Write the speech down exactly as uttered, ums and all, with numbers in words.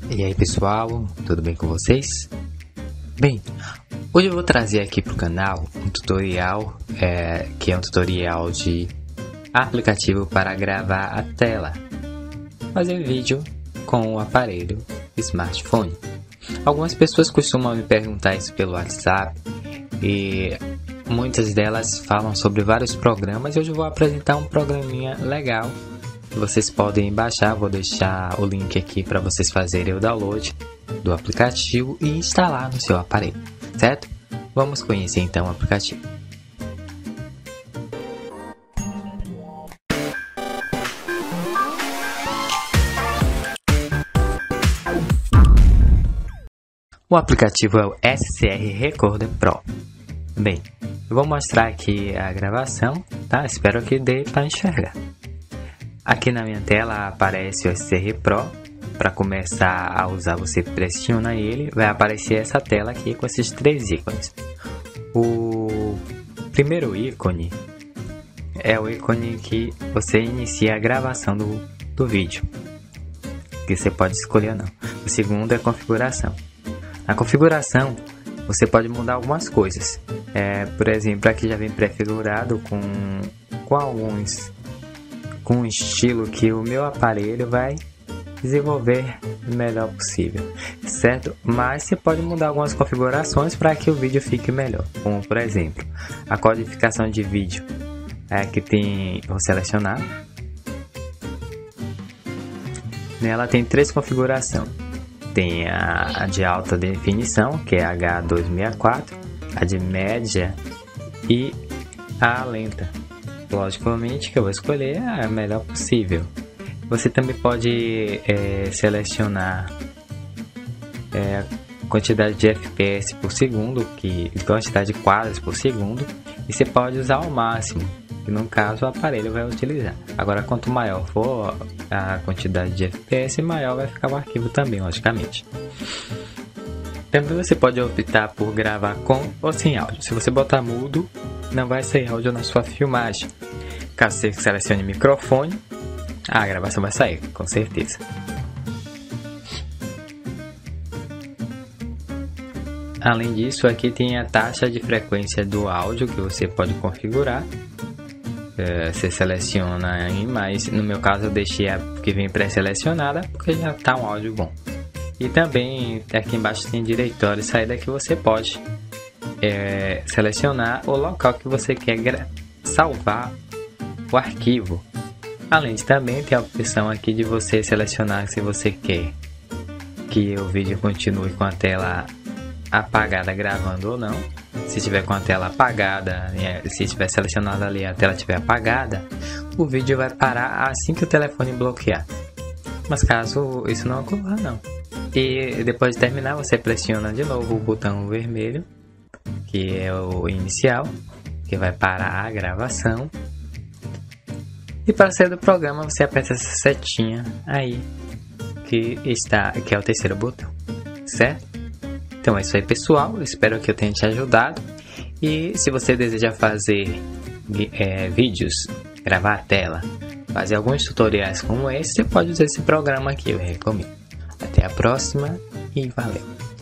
E aí pessoal, tudo bem com vocês? Bem, hoje eu vou trazer aqui para o canal um tutorial, é, que é um tutorial de aplicativo para gravar a tela, fazer vídeo com o aparelho smartphone. Algumas pessoas costumam me perguntar isso pelo WhatsApp e muitas delas falam sobre vários programas e hoje eu vou apresentar um programinha legal. Vocês podem baixar, vou deixar o link aqui para vocês fazerem o download do aplicativo e instalar no seu aparelho, certo? Vamos conhecer então o aplicativo. O aplicativo é o S C R Recorder Pro. Bem, eu vou mostrar aqui a gravação, tá? Espero que dê para enxergar. Aqui na minha tela aparece o S C R Pro. Para começar a usar, você pressiona ele, vai aparecer essa tela aqui com esses três ícones. O primeiro ícone é o ícone que você inicia a gravação do, do vídeo, que você pode escolher ou não. O segundo é a configuração. Na configuração você pode mudar algumas coisas. É, por exemplo, aqui já vem prefigurado com, com alguns com um estilo que o meu aparelho vai desenvolver o melhor possível, certo? Mas você pode mudar algumas configurações para que o vídeo fique melhor, como por exemplo, a codificação de vídeo. É que tem, vou selecionar. Nela tem três configurações. Tem a, a de alta definição, que é H duzentos e sessenta e quatro, a de média e a lenta. Logicamente que eu vou escolher a melhor possível. Você também pode é, selecionar é, quantidade de F P S por segundo, que quantidade de quadros por segundo, e você pode usar ao máximo, que no caso o aparelho vai utilizar. Agora, quanto maior for a quantidade de F P S, maior vai ficar o arquivo também, logicamente. Também você pode optar por gravar com ou sem áudio. Se você botar mudo, não vai sair áudio na sua filmagem. Caso você selecione microfone, a gravação vai sair, com certeza. Além disso, aqui tem a taxa de frequência do áudio que você pode configurar. É, você seleciona em mais, no meu caso eu deixei a que vem pré-selecionada porque já está um áudio bom. E também aqui embaixo tem diretório e saída que você pode é, selecionar o local que você quer salvar o arquivo. Além de também ter a opção aqui de você selecionar se você quer que o vídeo continue com a tela apagada gravando ou não. Se estiver com a tela apagada, se estiver selecionado ali a tela estiver apagada, o vídeo vai parar assim que o telefone bloquear. Mas caso isso não ocorra, não. E depois de terminar, você pressiona de novo o botão vermelho, que é o inicial, que vai parar a gravação. E para sair do programa, você aperta essa setinha aí, que está, que é o terceiro botão, certo? Então é isso aí, pessoal. Espero que eu tenha te ajudado. E se você deseja fazer é, vídeos, gravar a tela, fazer alguns tutoriais como esse, você pode usar esse programa aqui, eu recomendo. Até a próxima e valeu!